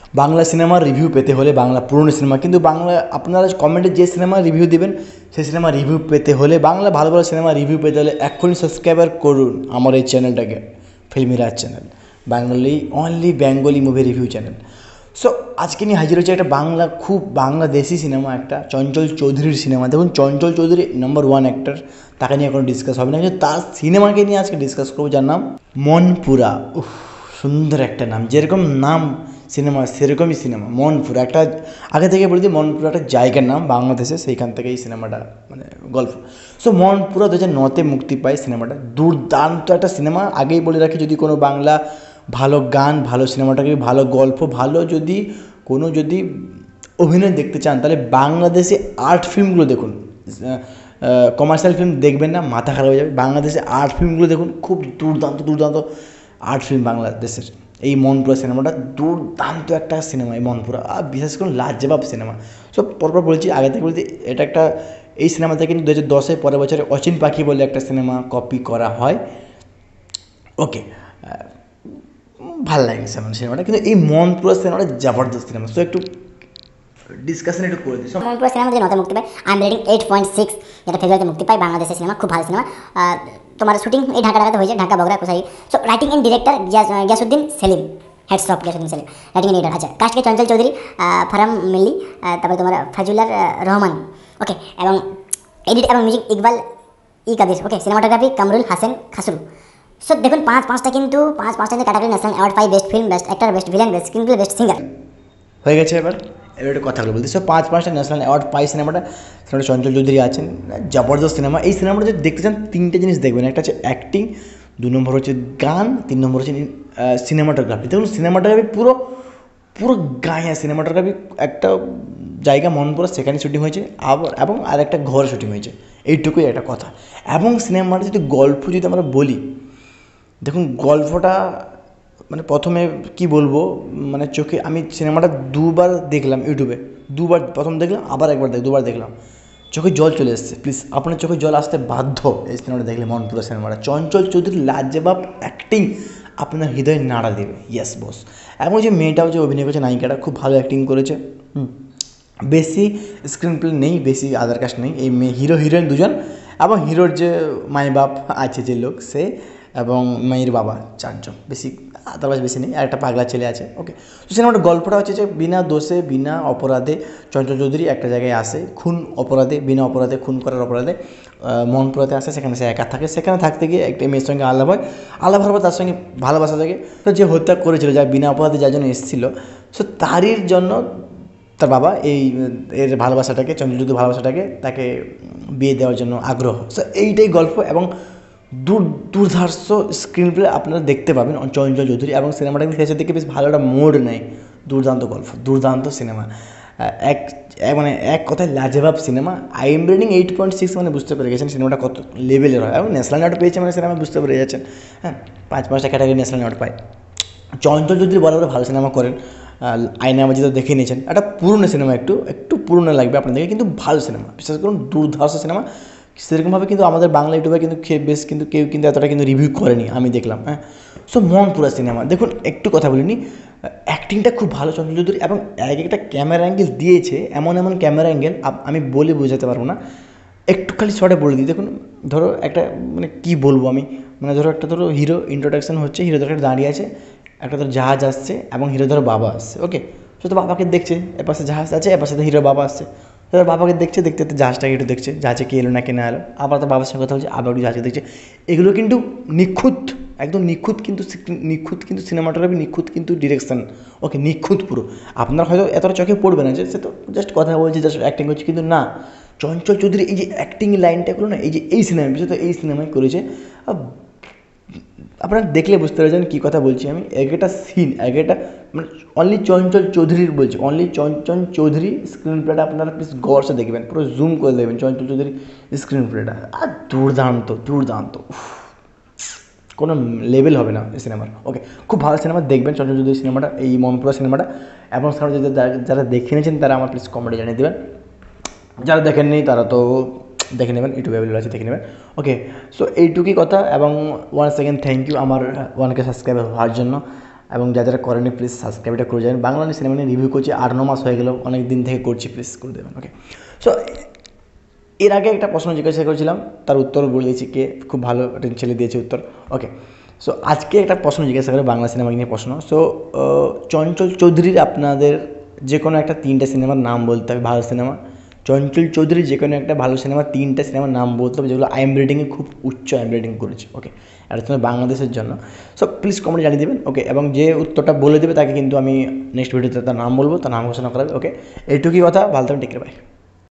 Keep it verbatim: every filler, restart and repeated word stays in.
বাংলা সিনেমার রিভিউ পেতে হলে বাংলা পুরনো সিনেমা কিন্তু বাংলা আপনারা কমেন্টে যে সিনেমা রিভিউ দেবেন সেই সিনেমা রিভিউ পেতে হলে বাংলা ভালো ভালো সিনেমা রিভিউ পেতে হলে এক্ষুনি সাবস্ক্রাইবার করুন আমার এই চ্যানেলটাকে, ফিল্মি রাজ চ্যানেল, বাঙালি only Bengali movie review channel. So আজকে নিয়ে হাজির হচ্ছে একটা বাংলা খুব বাংলাদেশি সিনেমা, একটা চঞ্চল চৌধুরীর সিনেমা। দেখুন Chanchal Chowdhury number one actor, তাকে নিয়ে কোনো ডিসকাস হবে না, কিন্তু তার সিনেমাকে নিয়ে আজকে ডিসকাস করবো, যার নাম মনপুরা। উফ, সুন্দর একটা নাম, যেরকম নাম সিনেমা সেরকমই সিনেমা মনপুরা। একটা আগে থেকে বলে দিই, মনপুরা একটা জায়গার নাম বাংলাদেশে, সেইখান থেকে এই সিনেমাটা মানে গল্প। সো মনপুরা দু হাজার নতে মুক্তি পায় সিনেমাটা, দুর্দান্ত একটা সিনেমা। আগেই বলে রাখি, যদি কোনো বাংলা ভালো গান, ভালো সিনেমাটাকে, ভালো গল্প, ভালো যদি কোনো যদি অভিনয় দেখতে চান তাহলে বাংলাদেশে আর্ট ফিল্মগুলো দেখুন। কমার্শিয়াল ফিল্ম দেখবেন না, মাথা খারাপ হয়ে যাবে। বাংলাদেশে আর্ট ফিল্মগুলো দেখুন, খুব দুর্দান্ত দুর্দান্ত আর্ট ফিল্ম বাংলাদেশের। এই মনপুরা সিনেমাটা দুর্দান্ত একটা সিনেমা, এই মনপুরা, আর বিশেষ করে লাজবাব সিনেমা। সব পরপর বলছি, আগে থেকে বলছি, এটা একটা এই সিনেমা থেকে কিন্তু দু হাজার দশে পরের বছরে অচিন পাখি বলে একটা সিনেমা কপি করা হয়। ওকে, ভাল লাগে সিনেমাটা, কিন্তু এই মনপুরা সিনেমাটা জবরদস্ত সিনেমা। সো একটু ডিসকাশন একটু করে দিই। মনপুরা সিনেমা যদি নতে মুক্তি পায়, I am rating eight point six, যেটা ফেব্রুয়ারিতে মুক্তি পায়। বাংলাদেশের সিনেমা, খুব ভালো সিনেমা। তোমার শুটিং এই ঢাকা ঢাকাতে হয়েছে, ঢাকা বগুড়া কোসাই। So writing and director Giasuddin Selim, heads of Giasuddin Selim, writing and editor. আচ্ছা, কাস্টকে চঞ্চল চৌধুরী, ফারাম মিল্লি, তারপরে তোমার ফাজুলার রহমান। ওকে, এবং এডিট এবং music Iqbal E Kadir. Okay, cinematography Kamrul Hasan Khasru. So দেখুন, পাঁচ পাঁচটা কিন্তু পাঁচ পাঁচটা কিন্তু ক্যাটাগরি ন্যাশনাল অ্যাওয়ার্ড পাই। Best film, best actor, best villain, best screenplay, best singer হয়ে গেছে। এবার এবার একটা কথাগুলো বলতে, সব পাঁচ পাঁচটা ন্যাশনাল অ্যাওয়ার্ড পাই সিনেমাটা। সিনেমাটা চঞ্চল চৌধুরী আছেন, জবরদস্ত সিনেমা। এই সিনেমাটা যদি দেখতে চান তিনটে জিনিস দেখবেন, একটা হচ্ছে অ্যাক্টিং, দু নম্বর হচ্ছে গান, তিন নম্বর হচ্ছে সিনেমাটোগ্রাফি। দেখুন সিনেমাটোগ্রাফি পুরো পুরো গায়ে, সিনেমাটোগ্রাফি একটা জায়গা মনপুরা, সেখানে শুটিং হয়েছে, আবার এবং আর একটা ঘরে শুটিং হয়েছে, এইটুকুই একটা কথা। এবং সিনেমাটা যদি গল্প যদি আমরা বলি, দেখুন গল্পটা মানে প্রথমে কি বলবো, মানে চোখে আমি সিনেমাটা দুবার দেখলাম ইউটিউবে, দুবার প্রথম দেখলাম, আবার একবার দেখ দুবার দেখলাম, চোখে জল চলে এসছে। প্লিজ আপনার চোখে জল আসতে বাধ্য এই সিনেমাটা দেখলে, মনপুরা সিনেমাটা। চঞ্চল চৌধুরীর লাজবাব অ্যাক্টিং আপনার হৃদয় নাড়া দেবে, ইয়েস বস। এবং যে মেয়েটাও যে অভিনয় করেছে, নায়িকাটা খুব ভালো অ্যাক্টিং করেছে। হুম, বেশি স্ক্রিন প্লে নেই, বেশি আদার কাস্ট নেই, এই মেয়ে হিরো হিরোইন দুজন, এবং হিরোর যে মাই বাপ আছে যে লোক সে, এবং মেয়ের বাবা, চারজন, বেশি আদারওয়াইজ বেশি নেই। আর একটা পাগলা ছেলে আছে। ওকে, তো সিনেমাটার গল্পটা হচ্ছে যে বিনা দোষে বিনা অপরাধে চঞ্চল চৌধুরী একটা জায়গায় আসে, খুন অপরাধে, বিনা অপরাধে, খুন করার অপরাধে মনপুরাতে আসে। সেখানে সে একা থাকে, সেখানে থাকতে গিয়ে একটা মেয়ের সঙ্গে আলাপ হয়, আলাপ হওয়ার পর তার সঙ্গে ভালোবাসা থাকে। তো যে হত্যা করেছিল, যা বিনা অপরাধে যার জন্য এসেছিলো, সো তারই জন্য তার বাবা এই এর ভালোবাসাটাকে, চঞ্চল ভালোবাসাটাকে তাকে বিয়ে দেওয়ার জন্য আগ্রহ। সো এইটাই গল্প, এবং দূর দুর্ধর্ষ স্ক্রিন প্লে আপনারা দেখতে পাবেন চঞ্চল চৌধুরী, এবং সিনেমাটাকে শেষের দিকে বেশ ভালো একটা মোড় নেয়। দুর্দান্ত গল্প, দুর্দান্ত সিনেমা, এক মানে এক কথায় লাজবাব সিনেমা। I am rating eight point six, মানে বুঝতে পেরে গেছেন সিনেমাটা কত লেভেলের হয়, এবং ন্যাশনাল অ্যাওয়ার্ড পেয়েছে মানে সিনেমা বুঝতে পেরে যাচ্ছেন। হ্যাঁ, পাঁচ পাঁচটা ক্যাটাগরি ন্যাশনাল অ্যাওয়ার্ড পায়। চঞ্চল চৌধুরী বড় বড় ভালো সিনেমা করেন, আয়নাবাজি তো দেখে নিয়েছেন, একটা পুরনো সিনেমা, একটু একটু পুরনো লাগবে আপনাদেরকে, কিন্তু ভালো সিনেমা, বিশেষ করুন দুর্ধর্ষ সিনেমা। সেরকমভাবে কিন্তু আমাদের বাংলা ইউটিউবে কিন্তু বেশ কিন্তু কেউ কিন্তু এতটা কিন্তু রিভিউ করেনি, আমি দেখলাম। হ্যাঁ, সো মনপুরা সিনেমা দেখুন। একটু কথা বলিনি, অ্যাক্টিংটা খুব ভালো চঞ্চল চৌধুরী, এবং এক একটা ক্যামেরা অ্যাঙ্গেল দিয়েছে, এমন এমন ক্যামেরা অ্যাঙ্গেল আমি বলে বোঝাতে পারবো না। একটু খালি শর্টে বলে দিই, দেখুন ধরো একটা মানে কী বলবো আমি, মানে ধরো একটা ধরো হিরো ইন্ট্রোডাকশন হচ্ছে, হিরো ধরো দাঁড়িয়ে আছে, একটা ধরো জাহাজ আসছে, এবং হিরো ধরো বাবা আসছে। ওকে, সে তো বাবাকে দেখছে, এপাশে জাহাজ আছে, এপাশে তো হিরো বাবা আসছে, তার বাবাকে দেখছে, দেখতে দেখতে জাহাজটাকে একটু দেখছে, জাহাজে কে এলো না কে না এলো, আবার তার বাবার সঙ্গে কথা বলছে, আবার একটু জাহাজকে দেখছে। এগুলো কিন্তু নিখুঁত, একদম নিখুঁত, কিন্তু নিখুঁত কিন্তু সিনেমাটোগ্রাফি, নিখুঁত কিন্তু ডিরেকশন। ওকে, নিখুঁত পুরো। আপনার হয়তো এতটা চোখে পড়বে না যে সে তো জাস্ট কথা বলছে, জাস্ট অ্যাক্টিং করছে, কিন্তু না, চঞ্চল চৌধুরী এই যে অ্যাক্টিং লাইনটাগুলো না, এই যে এই সিনেমায়, বিশেষত এই সিনেমায় করেছে, আপনারা দেখলে বুঝতে পারছেন কী কথা বলছি আমি। এক একটা সিন, এক একটা মানে অনলি চঞ্চল চৌধুরীর বলছি, অনলি চঞ্চল চৌধুরী স্ক্রিন প্লেটা আপনারা প্লিজ গড়সে দেখবেন, পুরো জুম করে দেখবেন চঞ্চল চৌধুরী স্ক্রিন প্লেটা, আর দুর্দান্ত দুর্দান্ত, কোনো লেভেল হবে না এই সিনেমার। ওকে, খুব ভালো সিনেমা, দেখবেন চঞ্চল চৌধুরী সিনেমাটা, এই মনপুরা সিনেমাটা। এবং সিনেমাটা যারা দেখে নিয়েছেন তারা আমার প্লিজ কমেন্টে জানিয়ে দেবেন, যারা দেখেননি তারা তো দেখে নেবেন, ইউটিউবে অ্যাভেলেবল আছে, দেখে নেবেন। ওকে, সো এইটুকুই কথা, এবং ওয়ান সেকেন্ড থ্যাংক ইউ আমার ওয়ান কে সাবস্ক্রাইবার হওয়ার জন্য। এবং যা যারা করেনি প্লিজ সাবস্ক্রাইবটা করে যাবেন। বাংলা সিনেমা নিয়ে রিভিউ করছি, আট ন মাস হয়ে গেল, অনেক দিন থেকে করছি, প্লিজ করে দেবেন। ওকে, সো এর আগে একটা প্রশ্ন জিজ্ঞাসা করেছিলাম, তার উত্তর বলে দিয়েছি কে, খুব ভালো একটা ছেলে দিয়েছে উত্তর। ওকে, সো আজকে একটা প্রশ্ন জিজ্ঞাসা করে বাংলা সিনেমা নিয়ে প্রশ্ন। সো চঞ্চল চৌধুরীর আপনাদের যে কোনো একটা তিনটা সিনেমার নাম বলতে হবে, ভালো সিনেমা। চঞ্চল চৌধুরী যে কোনো একটা ভালো সিনেমা, তিনটা সিনেমার নাম বলতে হবে যেগুলো আইএম রেটিংয়ে খুব উচ্চ আইএম রেটিং করেছে। ওকে, এটা হচ্ছে বাংলাদেশের জন্য। সো প্লিজ কমেন্টে জানিয়ে দেবেন। ওকে, এবং যে উত্তরটা বলে দেবে তাকে কিন্তু আমি নেক্সট ভিডিওতে তার নাম বলবো, তার নাম ঘোষণা করাবে। ওকে, এইটুকুই কথা, ভালো থাকবেন, টেক কেয়ার, বাই।